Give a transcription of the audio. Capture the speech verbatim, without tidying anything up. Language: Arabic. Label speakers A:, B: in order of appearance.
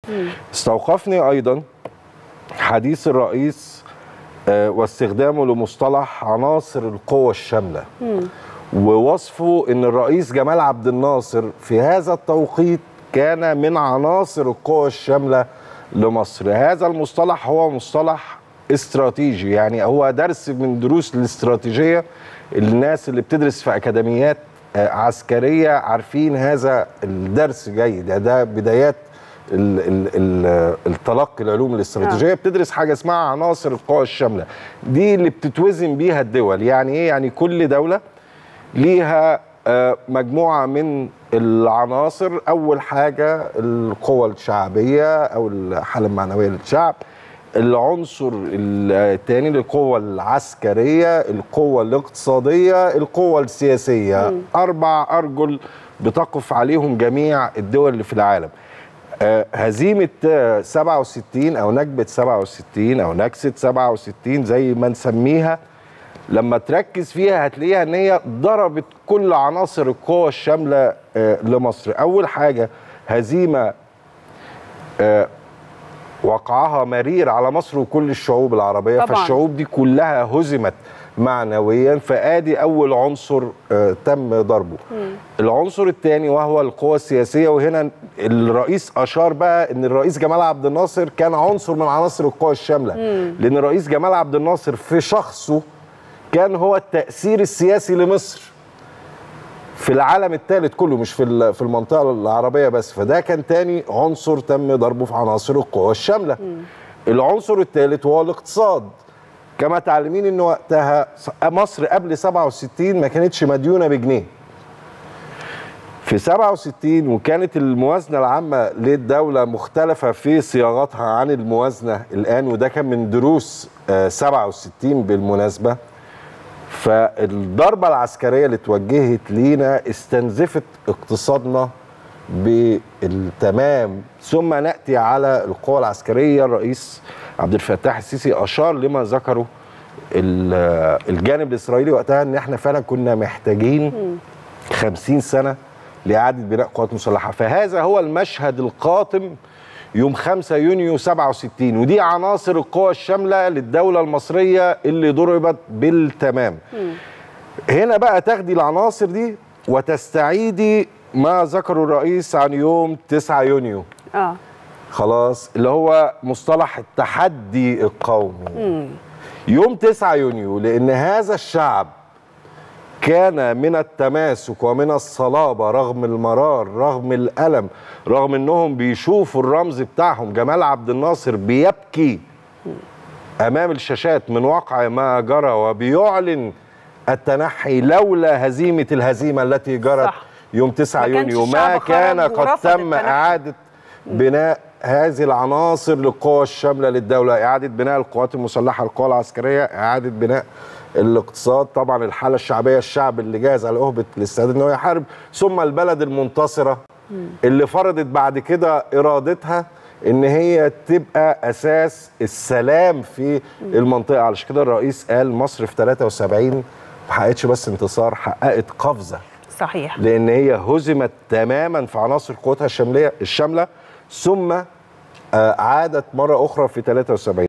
A: استوقفني أيضا حديث الرئيس واستخدامه لمصطلح عناصر القوى الشاملة، ووصفه أن الرئيس جمال عبد الناصر في هذا التوقيت كان من عناصر القوى الشاملة لمصر. هذا المصطلح هو مصطلح استراتيجي، يعني هو درس من دروس الاستراتيجية. الناس اللي بتدرس في أكاديميات عسكرية عارفين هذا الدرس جيد، ده بدايات التلقي العلوم الاستراتيجيه. بتدرس حاجه اسمها عناصر القوى الشامله، دي اللي بتتوزن بيها الدول. يعني ايه؟ يعني كل دوله ليها مجموعه من العناصر. اول حاجه القوى الشعبيه او الحاله المعنويه للشعب، العنصر الثاني القوة العسكرية، القوة الاقتصادية، القوة السياسية. م. أربع أرجل بتقف عليهم جميع الدول اللي في العالم. آه هزيمة سبعة وستين أو نكبة سبعة وستين أو نكسة سبعة وستين زي ما نسميها، لما تركز فيها هتلاقيها أن هي ضربت كل عناصر القوى الشاملة آه لمصر. أول حاجة هزيمة آه وقعها مرير على مصر وكل الشعوب العربية طبعا. فالشعوب دي كلها هزمت معنويا، فادي اول عنصر آه تم ضربه. مم. العنصر الثاني وهو القوى السياسيه، وهنا الرئيس اشار بقى ان الرئيس جمال عبد الناصر كان عنصر من عناصر القوى الشامله. مم. لان الرئيس جمال عبد الناصر في شخصه كان هو التاثير السياسي لمصر في العالم الثالث كله، مش في في المنطقه العربيه بس، فده كان تاني عنصر تم ضربه في عناصر القوى الشامله. مم. العنصر الثالث هو الاقتصاد. كما تعلمين ان وقتها مصر قبل سبعة وستين ما كانتش مديونه بجنيه. في سبعة وستين وكانت الموازنه العامه للدوله مختلفه في صياغتها عن الموازنه الان، وده كان من دروس سبعة وستين بالمناسبه. فالضربه العسكريه اللي توجهت لينا استنزفت اقتصادنا بالتمام. ثم ناتي على القوى العسكريه. الرئيس عبد الفتاح السيسي اشار لما ذكره الجانب الاسرائيلي وقتها، ان احنا فعلا كنا محتاجين خمسين سنه لاعاده بناء قوات مسلحه. فهذا هو المشهد القاتم يوم خمسة يونيو سبعة وستين، ودي عناصر القوى الشامله للدوله المصريه اللي ضربت بالتمام. هنا بقى تاخدي العناصر دي وتستعيدي ما ذكره الرئيس عن يوم تسعة يونيو. اه خلاص، اللي هو مصطلح التحدي القومي. مم. يوم تسعة يونيو، لأن هذا الشعب كان من التماسك ومن الصلابة رغم المرار، رغم الألم، رغم أنهم بيشوفوا الرمز بتاعهم جمال عبد الناصر بيبكي أمام الشاشات من واقع ما جرى، وبيعلن التنحي لولا هزيمة الهزيمة التي جرت صح. يوم تسعة يونيو ما كان قد تم إعادة بناء هذه العناصر للقوى الشاملة للدولة، إعادة بناء القوات المسلحة، القوى العسكرية، إعادة بناء الاقتصاد، طبعا الحالة الشعبية، الشعب اللي جاهز على أهبة الاستعداد إنه يحارب، ثم البلد المنتصرة اللي فرضت بعد كده إرادتها إن هي تبقى أساس السلام في المنطقة. علشان كده الرئيس قال مصر في ثلاثة وسبعين ما حققتش بس انتصار، حققت قفزة.
B: صحيح.
A: لأن هي هزمت تماما في عناصر قوتها الشاملة الشاملة ثم عادت مرة أخرى في ثلاثة وسبعين.